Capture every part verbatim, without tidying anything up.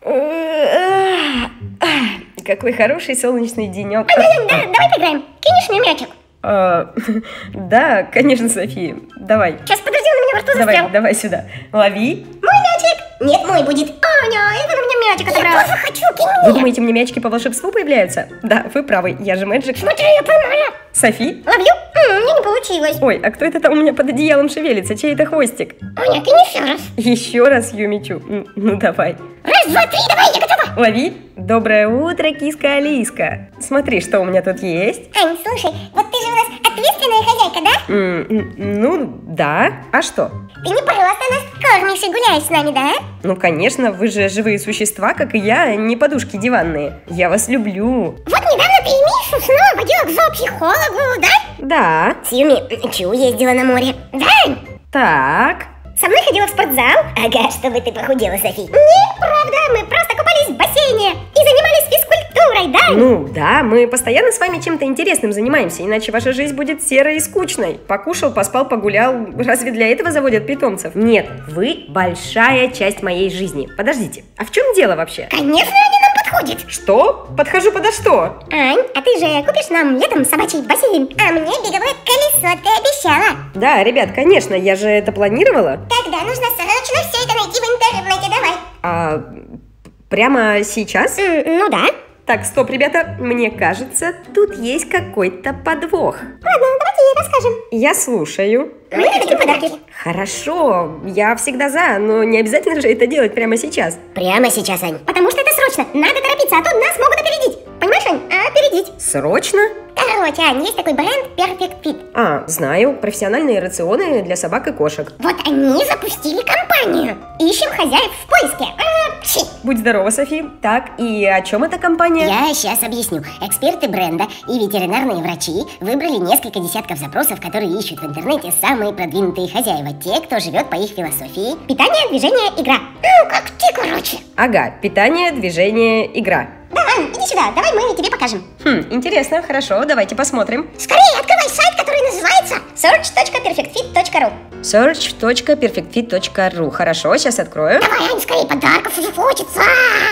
Какой хороший солнечный денек. Ань, да, давай поиграем. Кинешь мне мячик? А, да, конечно, София. Давай. Сейчас, подожди, он у меня во рту Давай, застрял. давай сюда. Лови. Мой мячик. Нет, мой будет. Аня, это у меня мячик отобрал. Я тоже хочу, кинь Вы мне. думаете, мне мячики по волшебству появляются? Да, вы правы, я же Мэджик. Смотри, я поймала. Софи? Ловлю? М, мне не получилось. Ой, а кто это там у меня под одеялом шевелится? Чей это хвостик? Аня, кинь еще раз. Еще раз, Юмичу. М, Ну, давай. Раз, два, три, давай, я готова. Лови. Доброе утро, киска Алиска. Смотри, что у меня тут есть. Ань, слушай, вот ты же у нас ответственная хозяйка, да? М, м, Ну, да. А что? Ты не просто нас кормишь и гуляешь с нами, да? Ну, конечно, вы же живые существа, как и я, не подушки диванные. Я вас люблю. Вот недавно ты и Мишу снова водила к зоопсихологу, да? Да. С Юми Чу ездила на море. Да, Ань? Так. Со мной ходила в спортзал? Ага, чтобы ты похудела, Софи. Неправда, мы просто купались в бассейне и занимались физкультурой, да? Ну, да, мы постоянно с вами чем-то интересным занимаемся, иначе ваша жизнь будет серой и скучной. Покушал, поспал, погулял. Разве для этого заводят питомцев? Нет, вы большая часть моей жизни. Подождите, а в чем дело вообще? Конечно, они нам подходят. Что? Подхожу подо что? Ань, а ты же купишь нам летом собачий бассейн, а мне беговое колесо, ты обещала. Да, ребят, конечно, я же это планировала. Тогда нужно срочно все это найти в интернете, давай. А прямо сейчас? М, ну да. Так, стоп, ребята, мне кажется, тут есть какой-то подвох. Ладно, давайте ей расскажем. Я слушаю. Мы хотим подарки. Хорошо, я всегда за, но не обязательно же это делать прямо сейчас. Прямо сейчас, Ань. Потому что это срочно. Надо торопиться, а то нас могут опередить. Понимаешь, Ань? Опередить. Срочно? Короче, Ань, есть такой бренд Perfect Fit. А, знаю, профессиональные рационы для собак и кошек. Вот они запустили компанию. Ищем хозяев в поиске. А, пши. Будь здорова, Софи. Так, и о чем эта компания? Я сейчас объясню. Эксперты бренда и ветеринарные врачи выбрали несколько десятков запросов, которые ищут в интернете самые продвинутые хозяева. Те, кто живет по их философии. Питание, движение, игра. Ну, как ты, короче. Ага, питание, движение, игра. Да, Ань, иди сюда, давай мы тебе покажем. Хм, интересно, хорошо, давайте посмотрим. Скорее, открывай сайт, который называется search точка perfect fit точка ru. search точка perfect fit точка ru. Хорошо, сейчас открою. Давай, Ань, скорее, подарков уже хочется.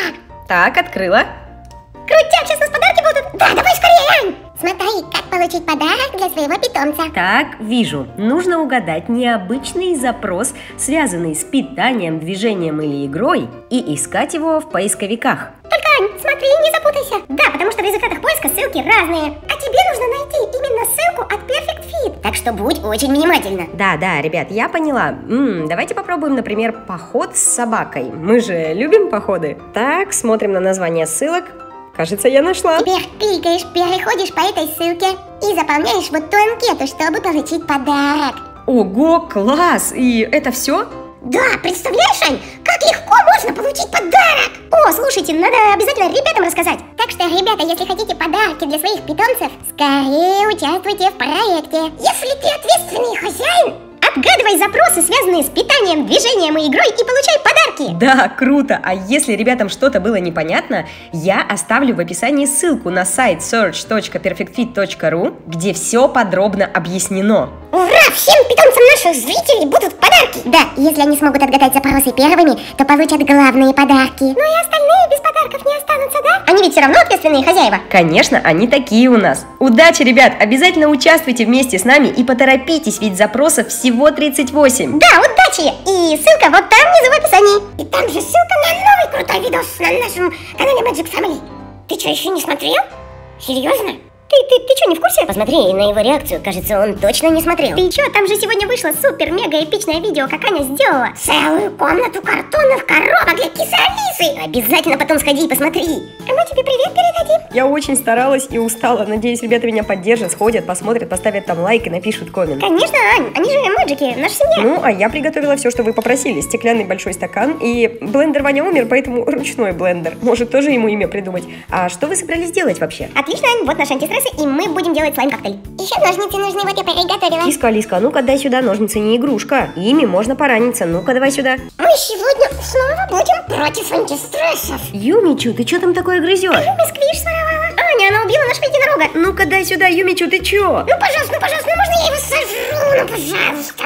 Так, открыла. Крутяк, сейчас у нас подарки будут. Да, давай скорее, Ань. Смотри, как получить подарок для своего питомца. Так, вижу. Нужно угадать необычный запрос, связанный с питанием, движением или игрой, и искать его в поисковиках. Только, Ань, смотри, не запутайся. Да, потому что в результатах поиска ссылки разные. А тебе нужно найти именно ссылку от Perfect Fit. Так что будь очень внимательна. Да, да, ребят, я поняла. М, давайте попробуем, например, поход с собакой. Мы же любим походы. Так, смотрим на название ссылок. Кажется, я нашла. Теперь кликаешь, переходишь по этой ссылке и заполняешь вот ту анкету, чтобы получить подарок. Ого, класс! И это все? Да, представляешь, Ань, как легко можно получить подарок! О, слушайте, надо обязательно ребятам рассказать. Так что, ребята, если хотите подарки для своих питомцев, скорее участвуйте в проекте. Если ты ответственный хозяин, отгадывай запросы, связанные с питанием, движением и игрой, и получай подарки. Да, круто! А если ребятам что-то было непонятно, я оставлю в описании ссылку на сайт search точка perfect fit точка ru, где все подробно объяснено. Ура! Всем питомцам наших зрителей будут подарки! Да, если они смогут отгадать запросы первыми, то получат главные подарки. Ну и остальные без подарков не останутся, да? Они ведь все равно ответственные хозяева. Конечно, они такие у нас. Удачи, ребят! Обязательно участвуйте вместе с нами и поторопитесь, ведь запросов всего тридцать восемь. Да, удачи! И ссылка вот там внизу в описании. И там же ссылка на новый крутой видос на нашем канале Magic Family. Ты что, еще не смотрел? Серьезно? Ты, ты, ты что, не в курсе? Посмотри на его реакцию, кажется, он точно не смотрел. Ты что, там же сегодня вышло супер-мега-эпичное видео, как Аня сделала целую комнату картонных коробок для кисы Алисы. Обязательно потом сходи и посмотри. А мы тебе привет передадим. Я очень старалась и устала. Надеюсь, ребята меня поддержат, сходят, посмотрят, поставят там лайк и напишут коммент. Конечно, Ань, они же мэджики, наша семья. Ну, а я приготовила все, что вы попросили. Стеклянный большой стакан, и блендер Ваня умер, поэтому ручной блендер. Может, тоже ему имя придумать. А что вы собрались делать вообще? Отлично, Ань, вот наши антистрессы, и мы будем делать слайм-коктейль. Еще ножницы нужны, вот я приготовила. Киска, Алиска, а ну-ка дай сюда, ножницы не игрушка. Ими можно пораниться, ну-ка давай сюда. Мы сегодня снова будем против антистрессов. Юмичу, ты что там такое грызешь? Юми сквиш своровала. Аня, она убила нашего единорога. Ну-ка дай сюда, Юмичу, ты чё? Ну, пожалуйста, ну, пожалуйста, ну, можно я его сожру? Ну, пожалуйста.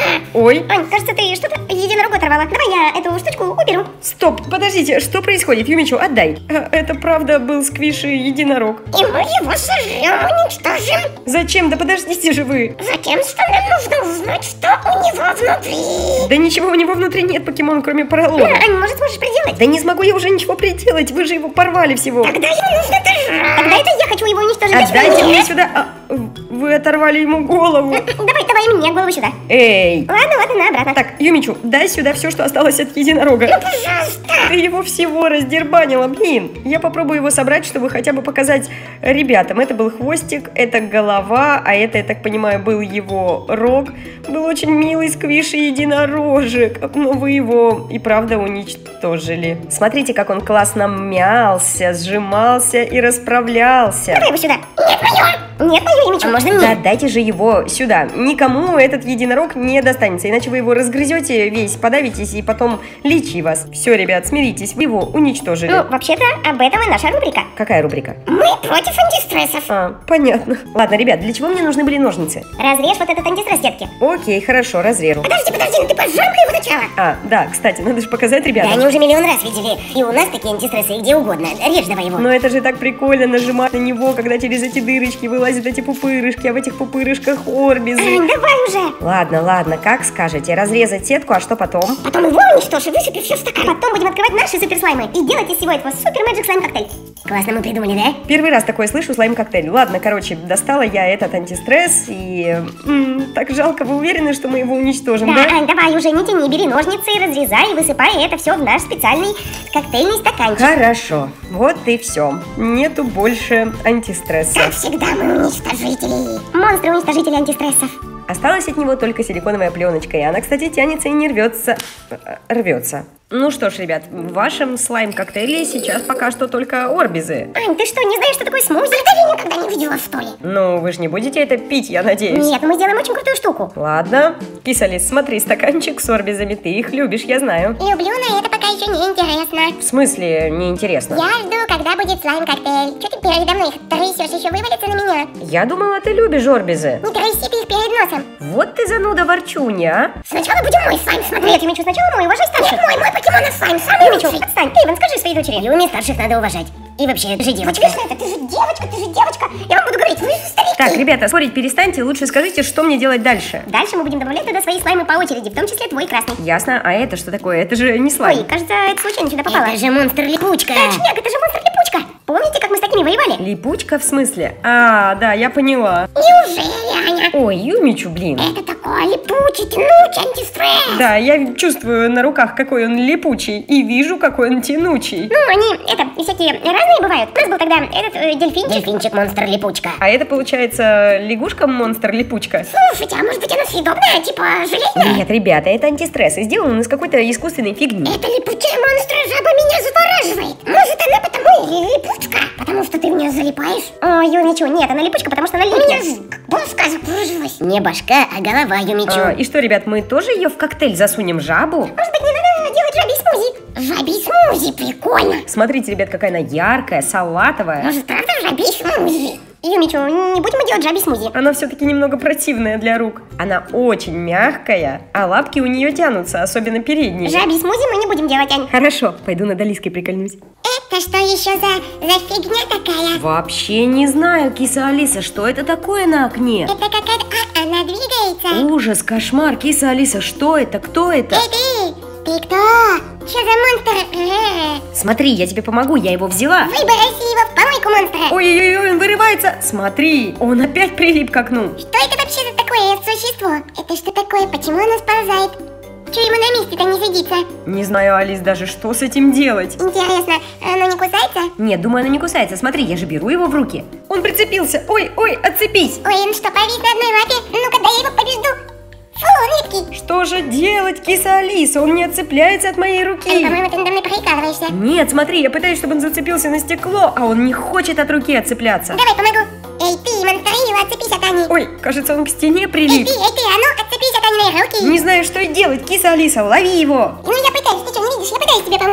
Ой. Ань, кажется, ты что-то единорогу оторвала. Давай я эту штучку уберу. Стоп, подождите, что происходит? Юмичу, отдай. А, это правда был сквиши единорог. И мы его сожрем, уничтожим. Зачем? Да подождите же вы. Затем, что нам нужно узнать, что у него внутри. Да ничего у него внутри нет, покемон, кроме поролона. Ань, может, сможешь приделать? Да не смогу я уже ничего приделать, вы же его порвали всего. Тогда его нужно держать. Тогда это я хочу его уничтожить. Отдайте мне сюда. А, вы оторвали ему голову. Давай, давай мне голову сюда. Эй. Ладно, ладно, на обратно. Так, Юмичу, дай сюда все, что осталось от единорога. Ну, пожалуйста. Ты его всего раздербанила, блин. Я попробую его собрать, чтобы хотя бы показать ребятам. Это был хвостик, это голова, а это, я так понимаю, был его рог. Был очень милый сквиши единорожек, но вы его и правда уничтожили. Смотрите, как он классно мялся, сжимался и расправлялся. Давай его сюда. Нет, мое. Нет, мое Юмичу. А можно мне? Да, дайте же его сюда. Никому этот единорог не достанется, иначе вы его разгрызете весь, подавитесь и потом лечи вас. Все, ребят, смиритесь, вы его уничтожили. Ну, вообще-то, об этом и наша рубрика. Какая рубрика? Мы против антистрессов. А, понятно. Ладно, ребят, для чего мне нужны были ножницы? Разрежь вот этот антистресс, детки. Окей, хорошо, разрежу. Подожди, подожди, ну ты пожамкай его сначала. А, да, кстати, надо же показать Да, ребятам. они уже миллион раз видели. И у нас такие антистрессы, и где угодно. Режь давай его. Но это же так прикольно нажимать на него, когда через эти дырочки вылазят эти пупырышки, а в этих пупырышках орбизы. Ань, давай уже. Ладно, ладно, как скажете. Разрезать сетку, а что потом? Потом его уничтожь и высыпь все в стакан. Потом будем открывать наши суперслаймы и делать из всего этого супер мэджик слайм коктейль. Классно мы придумали, да? Первый раз такое слышу, слайм-коктейль. Ладно, короче, достала я этот антистресс, и... м, так жалко, вы уверены, что мы его уничтожим, Да, да? Ань, давай уже не тяни, бери ножницы, разрезай и высыпай это все в наш специальный коктейльный стаканчик. Хорошо, вот и все. Нету больше антистресса. Как всегда, мы уничтожители. Монстры-уничтожители антистрессов. Осталась от него только силиконовая пленочка, и она, кстати, тянется и не рвется. Э, Рвется. Ну что ж, ребят, в вашем слайм-коктейле сейчас пока что только орбизы. Ань, ты что, не знаешь, что такое смузи? Я никогда не видела, что ли? Ну, вы же не будете это пить, я надеюсь. Нет, мы сделаем очень крутую штуку. Ладно. Кисалис, смотри, стаканчик с орбизами, ты их любишь, я знаю. Люблю, но это пока еще не интересно. В смысле, неинтересно? Я жду, когда будет слайм-коктейль. Че ты передо мной их трясешь, еще вывалится на меня? Я думала, ты любишь орбизы. Не тряси ты их перед носом. Вот ты зануда ворчунья, а? Сначала будем мой слайм смотреть. Нет, Юмичу, сначала мой, уважай старших. Нет, мой, мой покемонов слайм, самый Юмичу, лучший. Отстань, Эйвен, скажи своей дочери. Юми, старших надо уважать. И вообще, ты же девочка. Что это? Ты же девочка, ты же девочка. Я вам буду говорить, вы же старики. Так, ребята, спорить перестаньте, лучше скажите, что мне делать дальше. Дальше мы будем добавлять туда свои слаймы по очереди, в том числе твой красный. Ясно, а это что такое? Это же не слайм. Ой, кажется, это случайно сюда попало. Это же монстр-липучка. Точняк, это же монстр-липучка. Помните, как мы с такими воевали? Липучка в смысле? А, да, я поняла. Неужели, Аня? Ой, Юмичу, блин. Это такой липучий, тянучий антистресс. Да, я чувствую на руках, какой он липучий, и вижу, какой он тянучий. Ну, они, это, всякие разные бывают. У нас был тогда этот э, дельфинчик. Дельфинчик монстр-липучка. А это, получается, лягушка-монстр-липучка? Слушайте, а может быть она съедобная, типа желейная? Нет, ребята, это антистресс, и сделан из какой-то искусственной фигни. Эта липучая монстра-жаба меня завораживает. Может, она потому и липучка? Потому что ты в нее залипаешь? Ой, Ю, ничего, нет, она липучка, потому что она липнет. У меня башка закружилась. Не башка, а голова, Юмичу. А, и что, ребят, мы тоже ее в коктейль засунем, жабу? Может быть, не надо делать жабий смузи? Жабий смузи, прикольно. Смотрите, ребят, какая она яркая, салатовая. Может, правда жабий смузи? Юмичу, не будем мы делать жабий смузи. Она все-таки немного противная для рук. Она очень мягкая, а лапки у нее тянутся, особенно передние. Жабий смузи мы не будем делать, Ань. Хорошо, пойду над Алиской прикольнусь. Это что еще за, за фигня такая? Вообще не знаю, киса Алиса, что это такое на окне? Это какая-то... А, она двигается. Ужас, кошмар, киса Алиса, что это, кто это? Эй, ты! Ты кто? Что за монстр? Э-э. Смотри, я тебе помогу, я его взяла. Выброси его в помойку монстра. Ой-ой-ой, он вырывается. Смотри, он опять прилип к окну. Что это вообще за такое существо? Это что такое? Почему оно сползает? Че ему на месте-то не сидится? Не знаю, Алис, даже что с этим делать. Интересно, оно не кусается? Нет, думаю, оно не кусается. Смотри, я же беру его в руки. Он прицепился. Ой, ой, отцепись. Ой, он что, повис на одной лапе? Ну-ка, дай я его побежду. Фу, он липкий. Что же делать, киса Алиса? Он не отцепляется от моей Ай, руки. по-моему, ты надо мной прикалываешься. Нет, смотри, я пытаюсь, чтобы он зацепился на стекло, а он не хочет от руки отцепляться. Давай, помогу. Эй, ты, монстрила, отцепись от Ани. Ой, кажется, он к стене Эй, прилип. ты, эй, ты, а ну, отцепись от Аниной руки. Не знаю, что и делать, киса Алиса, лови его. Ну, я пытаюсь, ты что, не видишь? Я пытаюсь тебе помочь.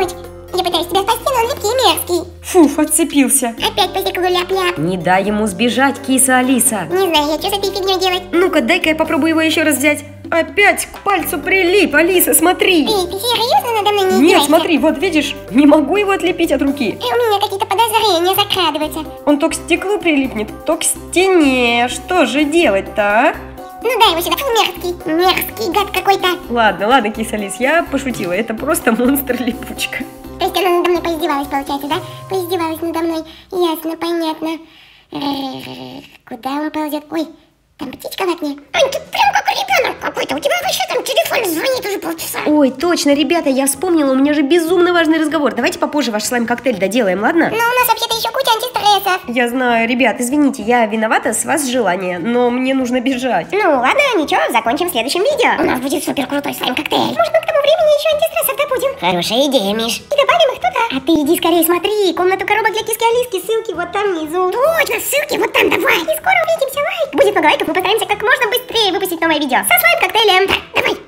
Я пытаюсь тебя спасти, но он липкий и мерзкий. Фуф, отцепился. Опять по стеклу ляп-ляп. Не дай ему сбежать, киса Алиса. Не знаю, я что с этой фигней делать? Ну-ка, дай-ка я попробую его еще раз взять. Опять к пальцу прилип, Алиса, смотри. Эй, ты серьезно надо мной не Нет, издеваешься? смотри, вот видишь, не могу его отлепить от руки. И у меня какие-то подозрения закрадываются. Он то к стеклу прилипнет, то к стене. Что же делать-то, а? Ну дай его сюда, фу, мерзкий. Мерзкий гад какой-то. Ладно, ладно, киса Алис, я пошутила. Это просто монстр-липучка. То есть она надо мной поиздевалась, получается, да? Поиздевалась надо мной. Ясно, понятно. Р-р-р. Куда он ползет? Ой, там птичка в окне. Ань, ты прям как ребенок какой-то. У тебя вообще там телефон звонит уже полчаса. Ой, точно, ребята, я вспомнила, у меня же безумно важный разговор. Давайте попозже ваш слайм-коктейль доделаем, ладно? Но у нас вообще-то еще куча антистрессов. Я знаю, ребят, извините, я виновата, с вас желание, но мне нужно бежать. Ну ладно, ничего, закончим в следующем видео. У нас будет супер крутой слайм-коктейль. Может, мы к тому времени еще антистрессов добудем. Хорошая идея, Миш. И добавим их туда. А ты иди скорее смотри, комнату коробок для киски Алиски, ссылки вот там внизу. Точно, ссылки вот там, давай. И скоро увидимся, лайк. Будет много лайков, мы постараемся как можно быстрее выпустить новое видео со слайм-коктейлем. Да, давай.